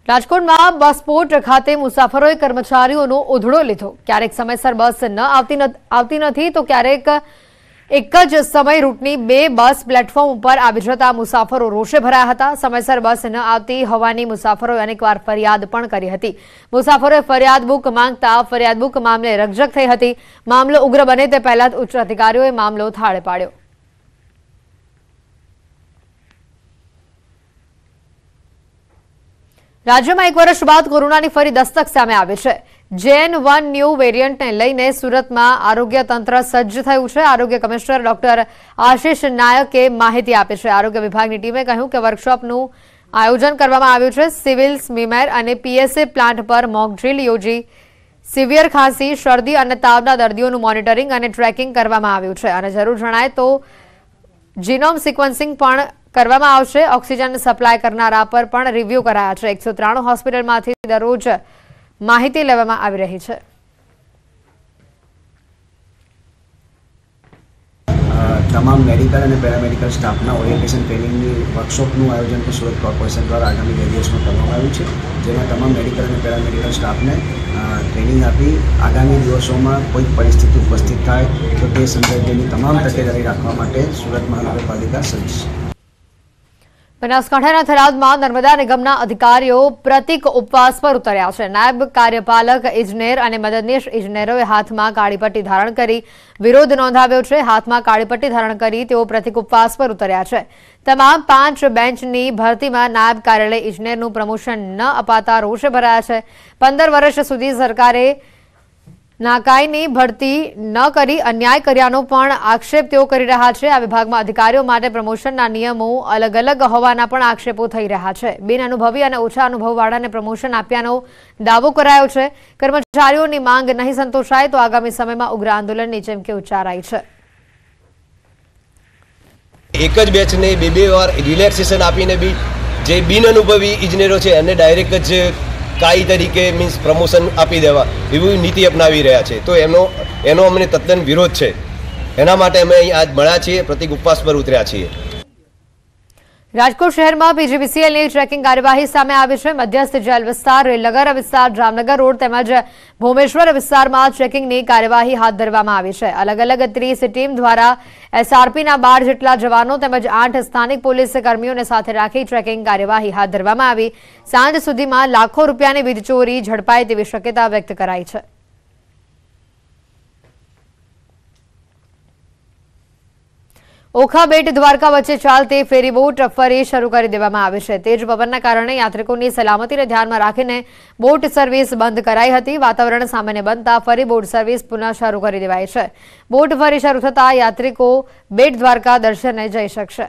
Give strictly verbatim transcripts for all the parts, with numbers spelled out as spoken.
રાજકોટમાં બસપોર્ટ ખાતે મુસાફરોએ કર્મચારીઓનો ઉધડો લીધો। ક્યારેક સમયસર બસ ન આવતી આવતી નથી તો ક્યારેક એક જ સમય રૂટની બે બસ પ્લેટફોર્મ ઉપર આવી જતા મુસાફરો રોષે ભરાયા હતા। સમયસર બસ ન આવતી હોવાની મુસાફરોએ અનેકવાર ફરિયાદ પણ કરી હતી। મુસાફરોએ ફરિયાદ બુક માંગતા ફરિયાદ બુક મામલે રકઝક થઈ હતી। મામલો ઉગ્ર બને તે પહેલા જ ઉચ્ચ અધિકારીઓએ મામલો થાળે પાડ્યો। राज्य में एक वर्ष बाद कोरोना की फरी दस्तक सामे आवी छे। जेन वन न्यू वेरियंट ने लईने सूरत में आरोग्य तंत्र सज्ज थयुं छे। आरोग्य कमिश्नर डॉक्टर आशीष नायके माहिती आपी छे। आरोग्य विभागनी टीमे कह्युं के वर्कशॉपनुं आयोजन करवामां आव्युं छे। सिविल स्मीमेर अने पीएसए प्लांट पर मॉक ड्रील योजी सीवियर खांसी शरदी अने तावना दर्दीओनुं मॉनिटरिंग अने ट्रेकिंग करवामां आव्युं छे अने जरूर जणाय तो जीनोम सिक्वन्सिंग पण करवामां आवशे। ऑक्सीजन सप्लाय करनारा पर पण रिव्यू कराया छे। एक सौ त्राणु होस्पिટલમાંથી दररोज माहिती लेवामां आवी रही छे। तमाम मेडिकल और पेरामेडिकल स्टाफना ओरिएंटेशन ट्रेनिंगनी वर्कशॉपનું आयोजन પણ સુરત કોર્પોરેશન દ્વારા આગામી બે દિવસમાં કરવામાં આવ્યું છે, જેમાં તમામ મેડિકલ અને પેરામેડિકલ સ્ટાફને ટ્રેનિંગ આપી આગામી દિવસોમાં કોઈ પરિસ્થિતિ ઉપસ્થિત થાય તો તે સંદર્ભેની તમામ તકેદારી રાખવા માટે સુરત મહાનગરપાલિકા સજ્જ છે। બનાસકાંઠાના થરાદમાં નર્મદા નિગમના અધિકારીઓ પ્રતિક ઉપવાસ પર ઉતર્યા છે। નાયબ કાર્યપાલક ઇજનેર અને મદદનીશ ઇજનેરોએ હાથમાં કાળીપટ્ટી ધારણ કરી વિરોધ નોંધાવ્યો છે। હાથમાં કાળીપટ્ટી ધારણ કરી તેઓ પ્રતિક ઉપવાસ પર ઉતર્યા છે। તમામ પાંચ બેન્ચની ભરતીમાં નાયબ કાર્યાલય ઇજનેરનું પ્રમોશન ન અપાતા રોષે ભરાયા છે। પંદર વર્ષ સુધી સરકારે નાકાઈની ભરતી ન કરી अन्याय કર્યાનો પણ આક્ષેપ તેઓ કરી રહ્યા છે। આ વિભાગમાં અધિકારીઓ માટે પ્રમોશનના નિયમો અલગ અલગ હોવાના પણ આક્ષેપો થઈ રહ્યા છે। બિન અનુભવી અને ઓછા અનુભવવાળાને પ્રમોશન આપ્યાનો દાવો કરાયો છે। કર્મચારીઓની માંગ નહીં સંતોષાય તો આગામી સમયમાં ઉગ્ર આંદોલનની ચીમકી ઉચ્ચારાઈ છે। એક જ બેચને બે બે વાર રિલેક્સેશન આપીને બી જે બિન અનુભવી ઇજનેરો છે એને ડાયરેક્ટ જ કાઈ તરીકે મીન્સ પ્રમોશન આપી દેવા એવી નીતિ અપનાવી રહ્યા છે, તો એનો એનો અમને તદ્દન વિરોધ છે। એના માટે અમે અહીં આજ મળ્યા છીએ, પ્રતિક ઉપવાસ પર ઉતર્યા છીએ। રાજકોટ શહેરમાં પીજીવીસીએલની ટ્રેકિંગ કાર્યવાહી સામે આવી છે। મધ્યસ્થ જેલ વિસ્તાર, રેલનગર વિસ્તાર, જામનગર રોડ તેમજ ભોમેશ્વર વિસ્તારમાં ટ્રેકિંગની કાર્યવાહી હાથ ધરવામાં આવી છે। અલગ અલગ ત્રીસ ટીમ દ્વારા એસઆરપીના બાર જેટલા જવાનો તેમજ આઠ સ્થાનિક પોલીસ કર્મીઓને સાથે રાખી ટ્રેકિંગ કાર્યવાહી હાથ ધરવામાં આવી। સાંજ સુધીમાં લાખો રૂપિયાની વીજ ચોરી ઝડપાય તેવી શક્યતા વ્યક્ત કરાઈ છે। ओखा बेट द्वारका वच्चे चालती फेरीबोट फरी शरू कर देवामां आवी छे। तेज पवनना कारणे यात्रिकोनी सलामती ने ध्यान में राखीने बोट सर्विस बंद कराई हती। वातावरण सामान्य बनता फरी बोट सर्विस पुनः शरू कर देवाई छे। बोट फरी शरू थता यात्रिको बेट द्वारका दर्शने जई शकशे।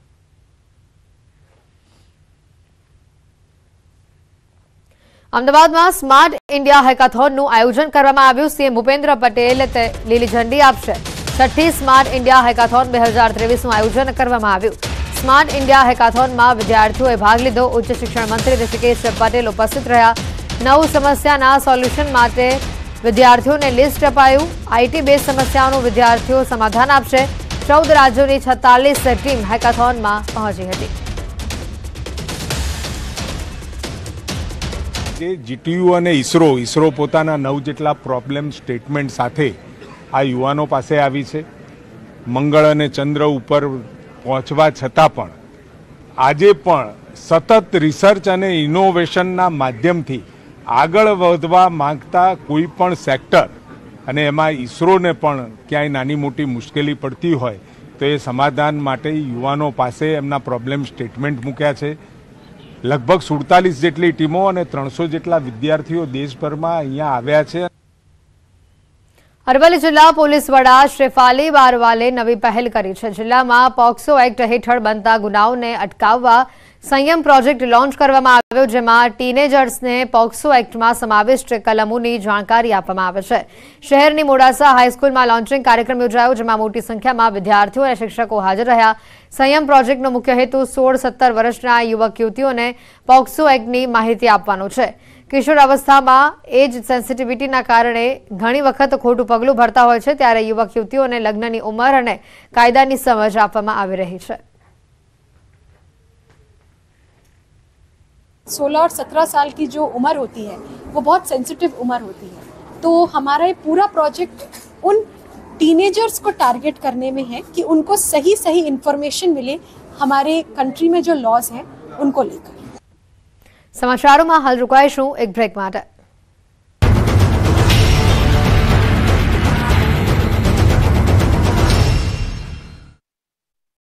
अमदावाद में स्मार्ट इंडिया हेकाथोनનું आयोजन करवामां આવ્યું। सीएम भूपेन्द्र पटेल લીલી ઝંડી આપશે। छठी स्मार्ट इंडिया हेकाथोन બે હજાર ત્રેવીસ નું आयोजन करवामां આવ્યું। स्मार्ट इंडिया हेकाथोन में विद्यार्थीओए भाग लीधो। उच्च शिक्षण मंत्री ऋषिकेश पटेल उपस्थित रह्या। नव समस्याना सोल्यूशन माटे विद्यार्थीओने लिस्ट अपायुं। आईटी बेस समस्याओनुं विद्यार्थीओ समाधान आपशे। चौदह राज्योनी छत्तालीस टीम हेकाथोन में पहोंची हती। जीटीयू અને ઈસરો ઈસરો પોતાના નવ જેટલા પ્રોબ્લેમ સ્ટેટમેન્ટ સાથે આ યુવાનો પાસે આવી છે। મંગળ અને ચંદ્ર ઉપર પહોંચવા છતાં પણ આજે પણ સતત રિસર્ચ અને ઇનોવેશનના માધ્યમથી આગળ વધવા માંગતા કોઈ પણ સેક્ટર અને એમાં ઈસરોને પણ ક્યાંય નાની મોટી મુશ્કેલી પડતી હોય તો એ સમાધાન માટે યુવાનો પાસે એમના પ્રોબ્લેમ સ્ટેટમેન્ટ મૂક્યા છે। लगभग સુડતાલીસ જેટલી ટીમો અને ત્રણસો જેટલા વિદ્યાર્થીઓ દેશભરમાં અહીંયા આવ્યા છે। અરવલ્લી जिला पोलीस वडा श्रीफाली बारवाले नवी पहल करी है। जिला में पॉक्सो एक्ट हेठळ बनता गुनाओने अटकाववा संयम प्रोजेक्ट लॉन्च करवामां आव्यो, जेमां टीनेजर्स ने पॉक्सो एक्ट में समाविष्ट कलमोनी जानकारी आपवामां आवे छे। शहरनी मोडासा हाईस्कूल में लॉन्चिंग कार्यक्रम योजायो, जेमां मोटी संख्या में विद्यार्थीओ और शिक्षकों हाजर रह्या। संयम प्रोजेक्टनो मुख्य हेतु सोळ सत्तर वर्षना युवक युवतीओने पॉक्सो एक्टनी माहिती आपवानो छे। किशोर अवस्था में एज सेंसिटिविटी कारणे घणी वखत खोटू पगलू भरता होय छे, त्यारे युवक युवतीओने लग्ननी उमर अने कायदानी समज आपवामां आवी रही छे। सोलह और सत्रह साल की जो उम्र होती है वो बहुत सेंसिटिव उम्र होती है, तो हमारा ये पूरा प्रोजेक्ट उन टीनेजर्स को टारगेट करने में है कि उनको सही सही इंफॉर्मेशन मिले हमारे कंट्री में जो लॉज हैं उनको लेकर। समाचारों में हाल रुकाईशुं एक ब्रेक माटे।